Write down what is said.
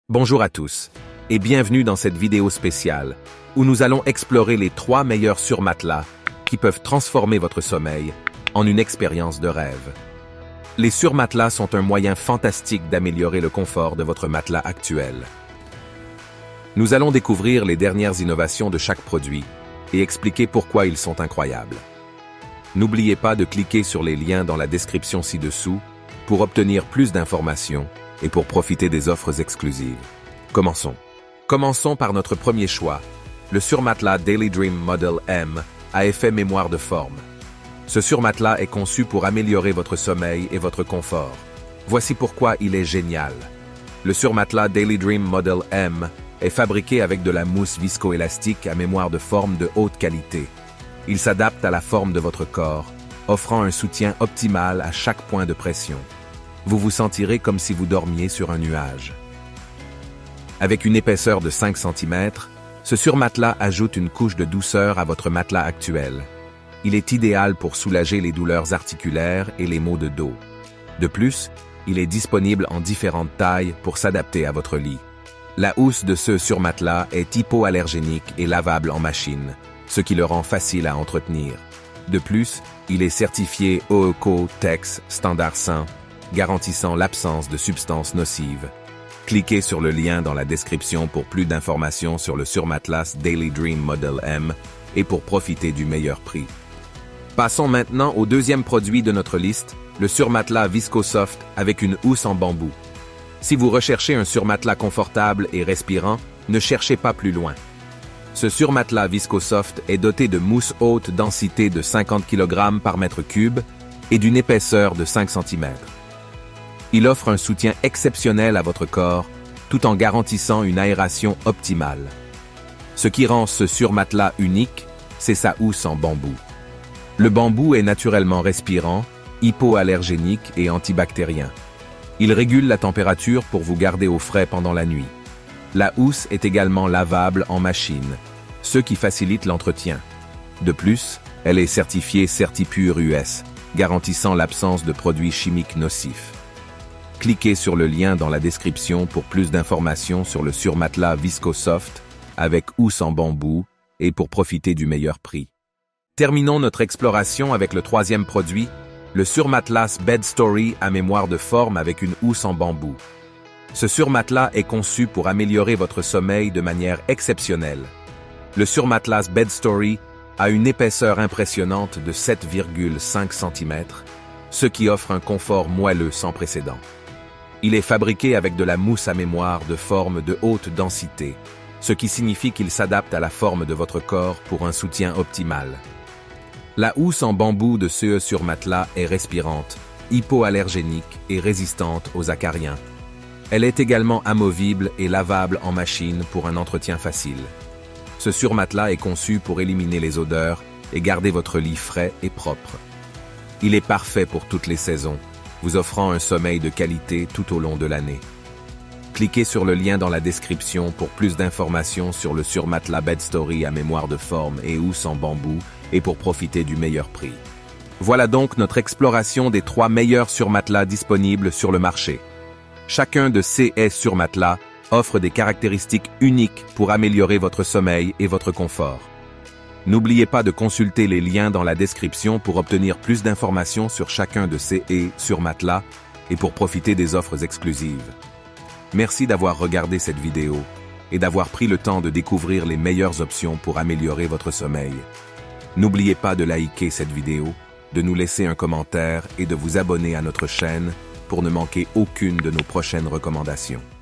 Bonjour à tous, et bienvenue dans cette vidéo spéciale, où nous allons explorer les 3 meilleurs surmatelas qui peuvent transformer votre sommeil en une expérience de rêve. Les surmatelas sont un moyen fantastique d'améliorer le confort de votre matelas actuel. Nous allons découvrir les dernières innovations de chaque produit et expliquer pourquoi ils sont incroyables. N'oubliez pas de cliquer sur les liens dans la description ci-dessous pour obtenir plus d'informations et pour profiter des offres exclusives. Commençons. Commençons par notre premier choix, le surmatelas Daily Dream Model M à effet mémoire de forme. Ce surmatelas est conçu pour améliorer votre sommeil et votre confort. Voici pourquoi il est génial. Le surmatelas Daily Dream Model M est fabriqué avec de la mousse viscoélastique à mémoire de forme de haute qualité. Il s'adapte à la forme de votre corps, offrant un soutien optimal à chaque point de pression. Vous vous sentirez comme si vous dormiez sur un nuage. Avec une épaisseur de 5 cm, ce surmatelas ajoute une couche de douceur à votre matelas actuel. Il est idéal pour soulager les douleurs articulaires et les maux de dos. De plus, il est disponible en différentes tailles pour s'adapter à votre lit. La housse de ce surmatelas est hypoallergénique et lavable en machine, ce qui le rend facile à entretenir. De plus, il est certifié OECO-TEX standard 100, garantissant l'absence de substances nocives. Cliquez sur le lien dans la description pour plus d'informations sur le surmatelas Daily Dream Model M et pour profiter du meilleur prix. Passons maintenant au deuxième produit de notre liste, le surmatelas ViscoSoft avec une housse en bambou. Si vous recherchez un surmatelas confortable et respirant, ne cherchez pas plus loin. Ce surmatelas ViscoSoft est doté de mousse haute densité de 50 kg par mètre cube et d'une épaisseur de 5 cm. Il offre un soutien exceptionnel à votre corps, tout en garantissant une aération optimale. Ce qui rend ce surmatelas unique, c'est sa housse en bambou. Le bambou est naturellement respirant, hypoallergénique et antibactérien. Il régule la température pour vous garder au frais pendant la nuit. La housse est également lavable en machine, ce qui facilite l'entretien. De plus, elle est certifiée CertiPure US, garantissant l'absence de produits chimiques nocifs. Cliquez sur le lien dans la description pour plus d'informations sur le surmatelas ViscoSoft avec housse en bambou et pour profiter du meilleur prix. Terminons notre exploration avec le troisième produit, le surmatelas BedStory à mémoire de forme avec une housse en bambou. Ce surmatelas est conçu pour améliorer votre sommeil de manière exceptionnelle. Le surmatelas BedStory a une épaisseur impressionnante de 7,5 cm, ce qui offre un confort moelleux sans précédent. Il est fabriqué avec de la mousse à mémoire de forme de haute densité, ce qui signifie qu'il s'adapte à la forme de votre corps pour un soutien optimal. La housse en bambou de ce surmatelas est respirante, hypoallergénique et résistante aux acariens. Elle est également amovible et lavable en machine pour un entretien facile. Ce surmatelas est conçu pour éliminer les odeurs et garder votre lit frais et propre. Il est parfait pour toutes les saisons, vous offrant un sommeil de qualité tout au long de l'année. Cliquez sur le lien dans la description pour plus d'informations sur le surmatelas BedStory à mémoire de forme et housse en bambou et pour profiter du meilleur prix. Voilà donc notre exploration des 3 meilleurs surmatelas disponibles sur le marché. Chacun de ces surmatelas offre des caractéristiques uniques pour améliorer votre sommeil et votre confort. N'oubliez pas de consulter les liens dans la description pour obtenir plus d'informations sur chacun de ces surmatelas et pour profiter des offres exclusives. Merci d'avoir regardé cette vidéo et d'avoir pris le temps de découvrir les meilleures options pour améliorer votre sommeil. N'oubliez pas de liker cette vidéo, de nous laisser un commentaire et de vous abonner à notre chaîne pour ne manquer aucune de nos prochaines recommandations.